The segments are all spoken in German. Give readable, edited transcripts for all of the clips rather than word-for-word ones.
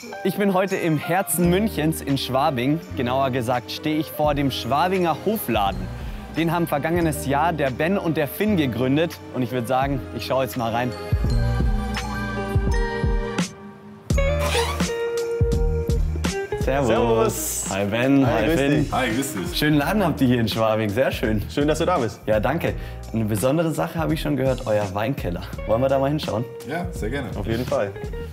Ich bin heute im Herzen Münchens in Schwabing. Genauer gesagt stehe ich vor dem Schwabinger Hofladen. Den haben vergangenes Jahr der Ben und der Finn gegründet. Und ich würde sagen, ich schaue jetzt mal rein. Servus. Servus. Hi Ben, hi Finn. Hi, grüß dich. Schönen Laden habt ihr hier in Schwabing, sehr schön. Schön, dass du da bist. Ja, danke. Eine besondere Sache habe ich schon gehört, euer Weinkeller. Wollen wir da mal hinschauen? Ja, sehr gerne. Auf jeden Fall.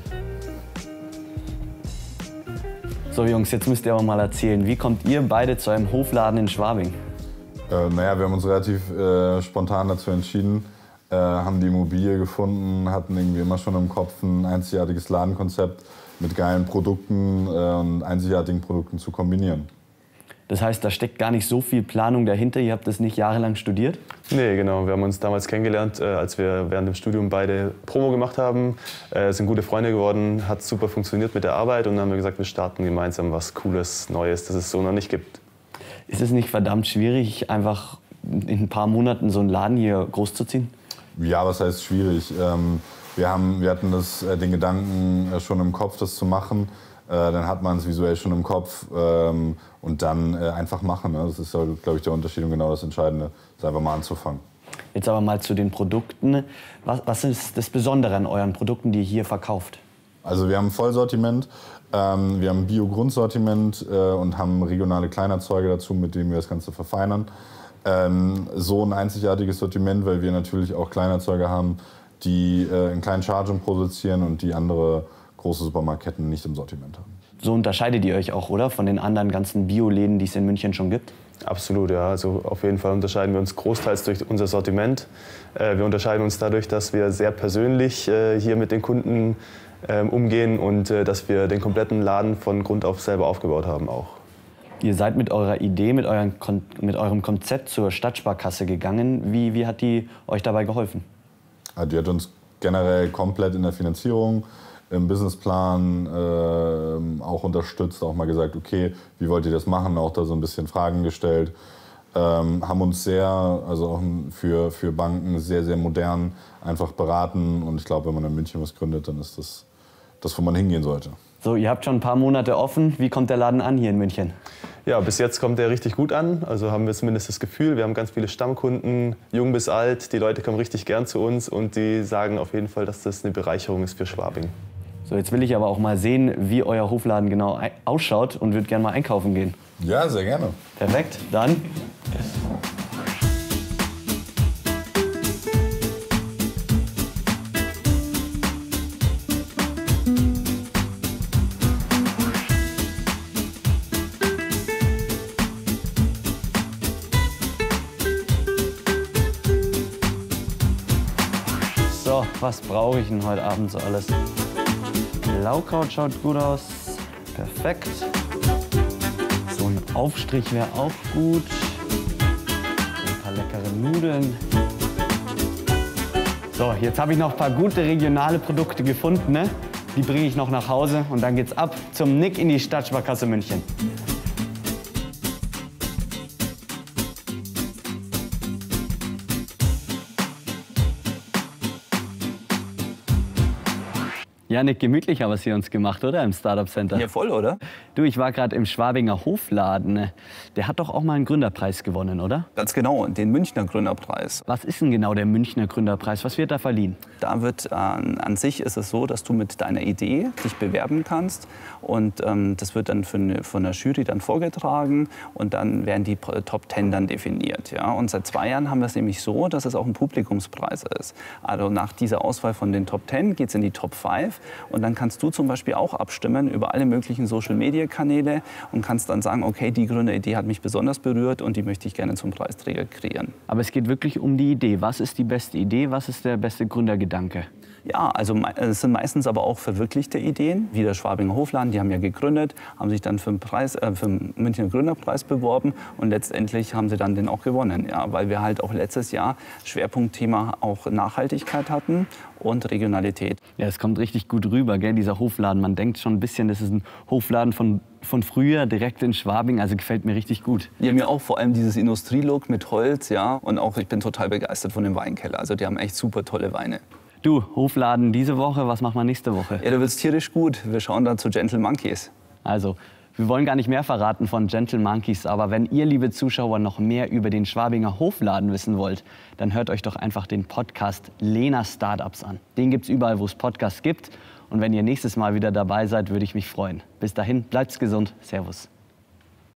So Jungs, jetzt müsst ihr aber mal erzählen, wie kommt ihr beide zu einem Hofladen in Schwabing? Naja, wir haben uns relativ spontan dazu entschieden, haben die Immobilie gefunden, hatten irgendwie immer schon im Kopf ein einzigartiges Ladenkonzept mit geilen Produkten und einzigartigen Produkten zu kombinieren. Das heißt, da steckt gar nicht so viel Planung dahinter, ihr habt das nicht jahrelang studiert? Nee, genau. Wir haben uns damals kennengelernt, als wir während dem Studium beide Promo gemacht haben. Sind gute Freunde geworden, hat super funktioniert mit der Arbeit und dann haben wir gesagt, wir starten gemeinsam was Cooles, Neues, das es so noch nicht gibt. Ist es nicht verdammt schwierig, einfach in ein paar Monaten so einen Laden hier großzuziehen? Ja, was heißt schwierig? Wir hatten den Gedanken schon im Kopf, das zu machen. Dann hat man es visuell schon im Kopf und dann einfach machen. Ne? Das ist, glaube ich, der Unterschied und genau das Entscheidende, ist einfach mal anzufangen. Jetzt aber mal zu den Produkten. Was ist das Besondere an euren Produkten, die ihr hier verkauft? Also wir haben ein Vollsortiment, wir haben ein Bio-Grundsortiment und haben regionale Kleinerzeuge dazu, mit denen wir das Ganze verfeinern. So ein einzigartiges Sortiment, weil wir natürlich auch Kleinerzeuge haben, die in kleinen Chargen produzieren und die andere große Supermarktketten nicht im Sortiment haben. So unterscheidet ihr euch auch, oder? Von den anderen ganzen Bioläden, die es in München schon gibt? Absolut, ja. Also auf jeden Fall unterscheiden wir uns großteils durch unser Sortiment. Wir unterscheiden uns dadurch, dass wir sehr persönlich hier mit den Kunden umgehen und dass wir den kompletten Laden von Grund auf selber aufgebaut haben auch. Ihr seid mit eurer Idee, mit eurem Konzept zur Stadtsparkasse gegangen. Wie hat die euch dabei geholfen? Die hat uns generell komplett in der Finanzierung, im Businessplan auch unterstützt, auch mal gesagt, okay, wie wollt ihr das machen? Auch da so ein bisschen Fragen gestellt. Haben uns also auch für Banken sehr, sehr modern einfach beraten. Und ich glaube, wenn man in München was gründet, dann ist das, wo man hingehen sollte. So, ihr habt schon ein paar Monate offen. Wie kommt der Laden an hier in München? Ja, bis jetzt kommt der richtig gut an. Also haben wir zumindest das Gefühl, wir haben ganz viele Stammkunden, jung bis alt. Die Leute kommen richtig gern zu uns und die sagen auf jeden Fall, dass das eine Bereicherung ist für Schwabing. So, jetzt will ich aber auch mal sehen, wie euer Hofladen genau ausschaut und würde gerne mal einkaufen gehen. Ja, sehr gerne. Perfekt, dann. So, was brauche ich denn heute Abend so alles? Laukraut schaut gut aus. Perfekt. So ein Aufstrich wäre auch gut. Ein paar leckere Nudeln. So, jetzt habe ich noch ein paar gute regionale Produkte gefunden. Ne? Die bringe ich noch nach Hause und dann geht's ab zum Nick in die Stadtsparkasse München. Ja, Nick, gemütlich haben wir es hier uns gemacht, oder? Im Startup Center. Ja, voll, oder? Du, ich war gerade im Schwabinger Hofladen. Der hat doch auch mal einen Gründerpreis gewonnen, oder? Ganz genau, den Münchner Gründerpreis. Was ist denn genau der Münchner Gründerpreis? Was wird da verliehen? Da wird an sich ist es so, dass du mit deiner Idee dich bewerben kannst und das wird dann von der Jury dann vorgetragen und dann werden die Top 10 dann definiert. Ja? Und seit 2 Jahren haben wir es nämlich so, dass es auch ein Publikumspreis ist. Also nach dieser Auswahl von den Top 10 geht es in die Top 5 und dann kannst du zum Beispiel auch abstimmen über alle möglichen Social-Media-Kanäle und kannst dann sagen, okay, die Gründeridee hat mich besonders berührt und die möchte ich gerne zum Preisträger kreieren. Aber es geht wirklich um die Idee. Was ist die beste Idee? Was ist der beste Gründergedanke? Ja, also es sind meistens aber auch verwirklichte Ideen, wie der Schwabinger Hofladen, die haben ja gegründet, haben sich dann für den Münchner Gründerpreis beworben und letztendlich haben sie dann den auch gewonnen, ja, weil wir halt auch letztes Jahr Schwerpunktthema auch Nachhaltigkeit hatten und Regionalität. Ja, es kommt richtig gut rüber, gell, dieser Hofladen. Man denkt schon ein bisschen, das ist ein Hofladen von früher, direkt in Schwabing, also gefällt mir richtig gut. Die haben ja auch vor allem dieses Industrielook mit Holz, ja, und auch ich bin total begeistert von dem Weinkeller, also die haben echt super tolle Weine. Du, Hofladen diese Woche, was machen wir nächste Woche? Ja, da wird's tierisch gut. Wir schauen dann zu Gentle Monkeys. Also, wir wollen gar nicht mehr verraten von Gentle Monkeys, aber wenn ihr, liebe Zuschauer, noch mehr über den Schwabinger Hofladen wissen wollt, dann hört euch doch einfach den Podcast Lena Startups an. Den gibt's überall, wo es Podcasts gibt. Und wenn ihr nächstes Mal wieder dabei seid, würde ich mich freuen. Bis dahin, bleibt's gesund. Servus.